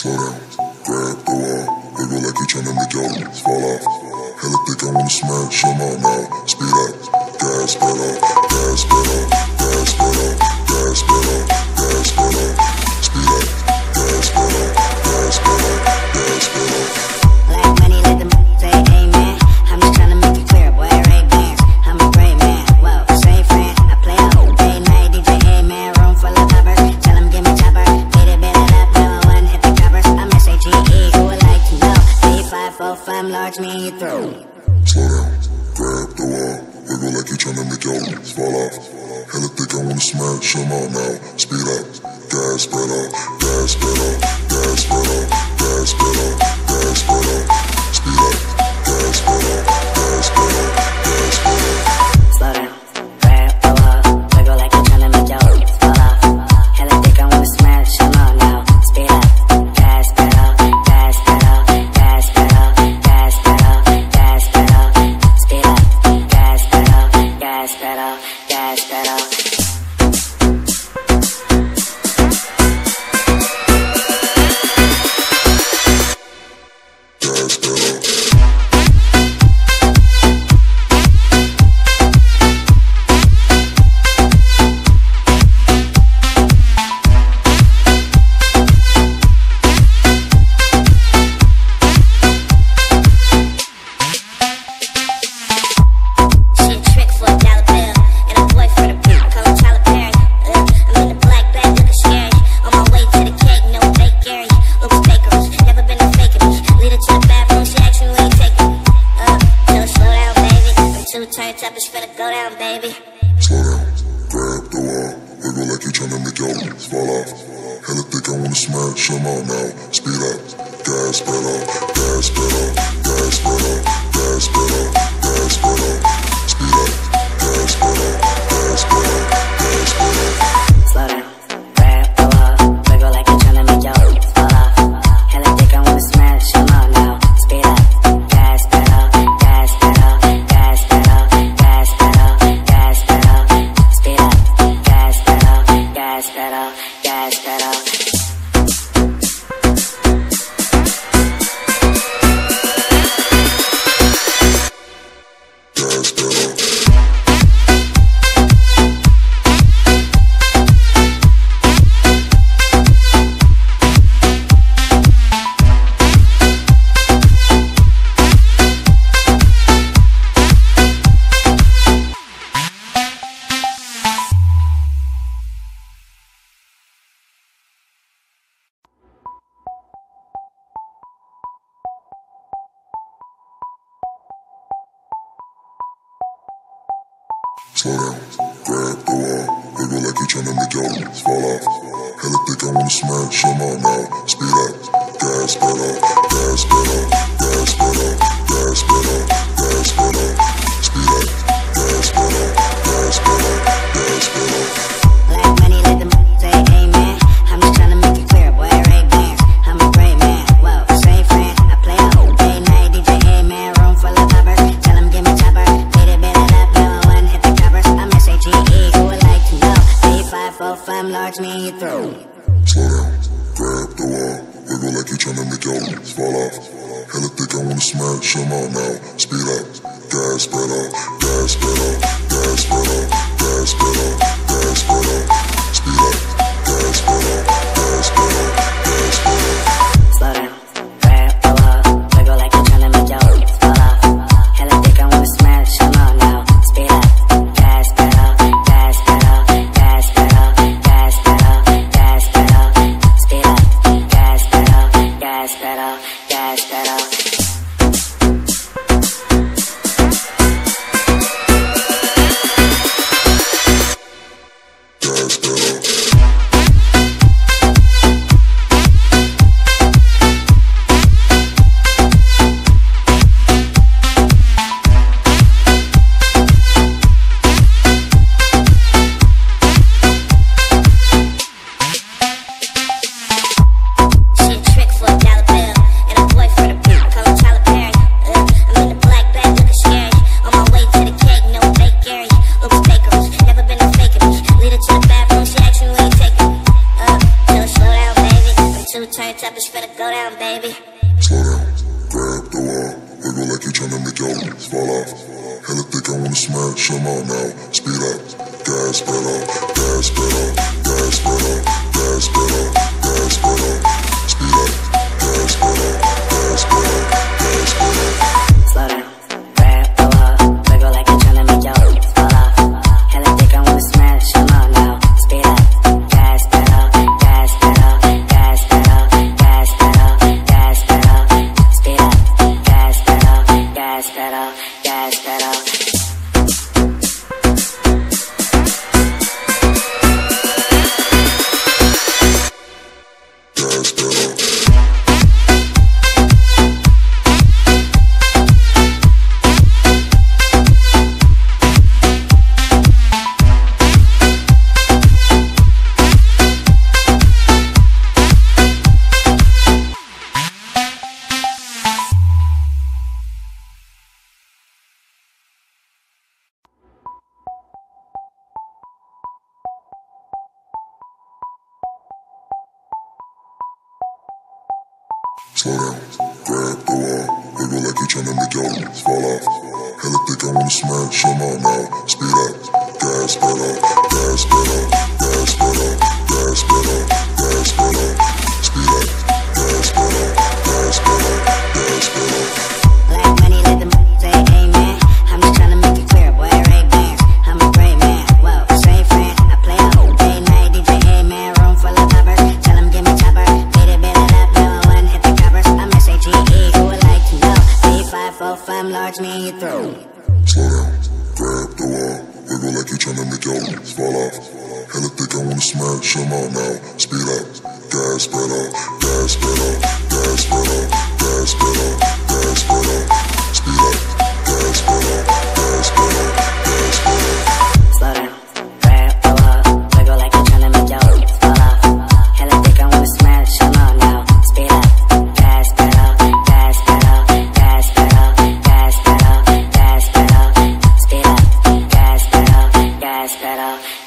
Slow down, grab the wall, wiggle like you're tryna make your lips fall off. Hella thick, I wanna smash them all now. Speed up, gas pedal, gas pedal, gas pedal, gas pedal, gas pedal. Speed up, gas pedal, gas pedal, gas pedal. Black money, let the money say amen. I'm just tryna make it clear, boy, Ray-Bans. I'm a great man, whoa, say friend. I play a whole day night, DJ A-man, room full of lovers. Tell them give me chopper, beat it up, number one, hit the covers. I'm S-A-G-E, who would like to know? 3545, large me through. Slow down, grab the wall, wiggle like you're tryna make your lips fall off. Hella thick, I wanna smash them all now. Speed up, gas pedal, gas pedal, gas pedal, gas pedal, gas pedal. Speed up, gas pedal, gas pedal, gas pedal. Slow down, grab the wall, wiggle like you're tryna make your lips fall off. Hella thick, I wanna smash them all now. Speed up, gas pedal, gas pedal, gas pedal, gas pedal, gas pedal. Speed up, gas pedal, gas pedal, gas pedal. Gas pedal. Shit trick for $1 bill, and a boy for the bill. Call him Tyler Perry. I'm in the black bag looking scary. On my way to the cake, no fake Gary. Luke's Bakery, never been a fake of me. Lead her to the bathroom, she asked me where you taking me. Tell her slow down, baby. I'm too turned up, it's finna go down, baby. Slow down, grab the wall, wiggle like you're tryna make your lips fall off. Hella thick, I wanna smash them all now. Speed up, gas pedal, gas pedal, gas pedal, gas pedal, gas pedal. Speed up, gas pedal, gas pedal, gas pedal. Slow down, grab the wall, wiggle like you're tryna make your lips fall off. Hella thick, I wanna smash them all now. Speed up, gas pedal, gas pedal, gas pedal, gas pedal, gas pedal. Speed up, gas pedal, gas pedal, gas pedal. Gas pedal. Slow down, grab the wall, wiggle like you're tryna make your lips fall off. Hella thick, I wanna smash them all now. Speed up, gas pedal, gas pedal, gas pedal, gas pedal, gas pedal. Speed up, gas pedal, gas pedal, gas pedal. Black money, let the money say amen. I'm just tryna make it clear, boy, Ray-Bans. I'm a great man, whoa, say friend. I play a whole day night, DJ A-man, room full of lovers. Tell them give me chopper, beat it up, number one, hit the covers. I'm S-A-G-E, who would like to know? 3545, large me through. Slow down, grab the wall, wiggle like you're tryna make your lips fall off. Hella thick, I wanna smash them all now. Speed up, gas pedal, gas pedal, gas pedal, gas pedal, gas pedal. Speed up, gas pedal, gas pedal, gas pedal. Slow down, grab the wall, wiggle like you're tryna make your lips fall off. Hella thick, I wanna smash them all now. Speed up, gas pedal, gas pedal, gas pedal, gas pedal, gas pedal. Speed up, gas pedal, gas pedal, gas pedal. wanna smash them out now. Speed up, gas pedal, gas pedal, gas pedal, gas pedal, gas pedal. Speed up, gas pedal, gas pedal, gas pedal. Slow down, grab the wall, wiggle like you're tryna make your hips fall off. Hella thick, I wanna smash them out now. Speed up, gas pedal, gas pedal, gas pedal, gas pedal, gas pedal. Speed up, gas pedal, gas pedal, gas pedal. Gas pedal. Slow down, grab the wall, wiggle like you're tryna make your hips fall off. Hella thick, I wanna smash them out now. Speed up, gas pedal, gas pedal, gas pedal, gas pedal, gas pedal. Speed up, gas pedal, gas pedal, gas pedal. Black money, let the money say amen. I'm just tryna make it clear, boy, Ray-Bans. I'm a great man, whoa, straight friend. I play a whole day night, DJ A-man, room full of lovers. Tell them give me chopper, beat it up, level 1, hit the covers. I'm S-A-G-E, who would like to know? 3-5-4-5, large me through. Slow down, grab the wall, wiggle like you're tryna make your hips fall off. Hella thick, I wanna smash them out now. Speed up, gas pedal, gas pedal, gas pedal, gas pedal, gas pedal. Speed up, gas pedal, gas pedal, gas pedal. Slow down, grab the wall, wiggle like you're tryna make your hips fall off. Hella thick, I wanna smash them out now. Speed up, gas pedal, gas pedal, gas pedal, gas pedal, gas pedal. Speed up, gas pedal, gas pedal,